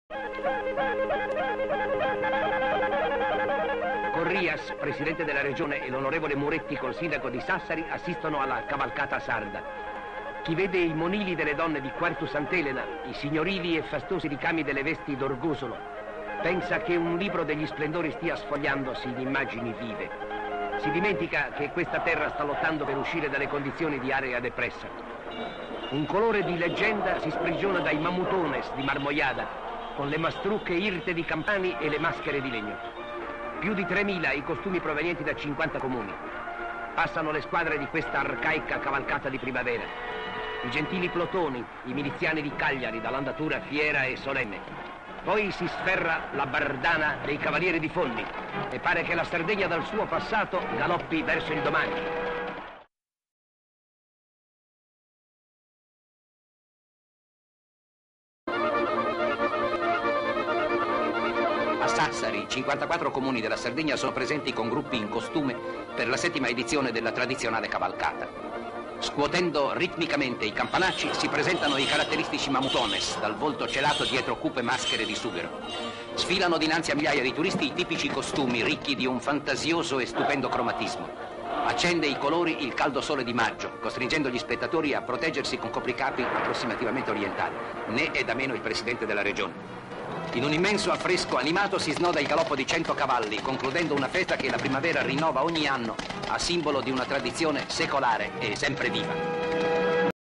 Corrias, presidente della regione, e l'onorevole Muretti col sindaco di Sassari assistono alla cavalcata sarda. Chi vede i monili delle donne di Quartu Sant'Elena, i signorili e fastosi ricami delle vesti d'Orgosolo, pensa che un libro degli splendori stia sfogliandosi in immagini vive. Si dimentica che questa terra sta lottando per uscire dalle condizioni di area depressa. Un colore di leggenda si sprigiona dai mamutones di Marmoiada, con le mastrucche irte di campani e le maschere di legno. Più di 3.000 i costumi provenienti da 50 comuni. Passano le squadre di questa arcaica cavalcata di primavera. I gentili plotoni, i miliziani di Cagliari, dall'andatura fiera e solenne. Poi si sferra la bardana dei cavalieri di Fondi e pare che la Sardegna dal suo passato galoppi verso il domani. Sassari, 54 comuni della Sardegna sono presenti con gruppi in costume per la 7ª edizione della tradizionale cavalcata. Scuotendo ritmicamente i campanacci si presentano i caratteristici mamutones, dal volto celato dietro cupe maschere di sughero. Sfilano dinanzi a migliaia di turisti i tipici costumi ricchi di un fantasioso e stupendo cromatismo. Accende i colori il caldo sole di maggio, costringendo gli spettatori a proteggersi con copricapi approssimativamente orientali. Ne è da meno il presidente della regione. In un immenso affresco animato si snoda il galoppo di 100 cavalli, concludendo una festa che la primavera rinnova ogni anno a simbolo di una tradizione secolare e sempre viva.